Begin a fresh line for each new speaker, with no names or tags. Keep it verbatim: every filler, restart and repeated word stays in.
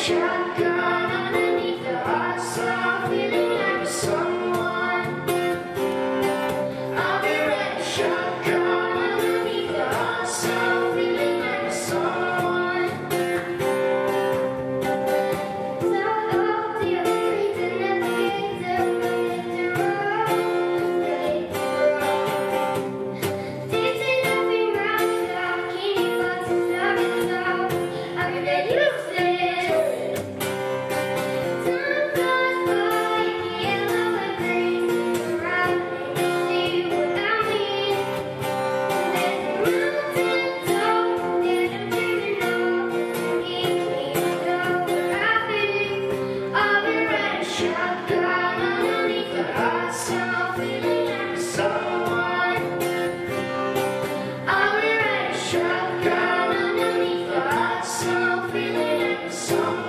shotgun underneath the hot sun, feeling like someone. I'll be ready, shotgun underneath the hot sun, feeling like someone. Start off the street and then begin to run the road, ready to roll. Dancing up in round the bikini buttons of his nose. I'll be ready to stay. Shotgun underneath the hot sun, feeling like someone. I'll be ready, shotgun underneath the hot sun, feeling like someone.